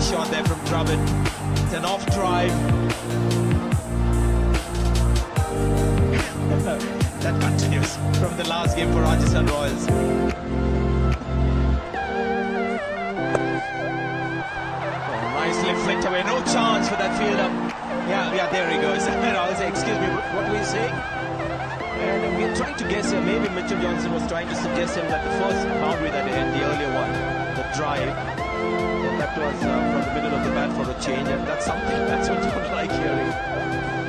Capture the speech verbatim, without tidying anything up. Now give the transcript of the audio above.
Nice shot there from Dravid. It's an off drive. That continues from the last game for Rajasthan Royals. Oh, nicely flicked away. No chance for that fielder. Yeah, yeah, there he goes. I'll say, excuse me, what were you saying? And we're trying to guess him. Maybe Mitchell Johnson was trying to suggest him that the first boundary that he had, the earlier one, the drive, that was uh, from the middle of the bat for a change, and that's something that's what you would like hearing.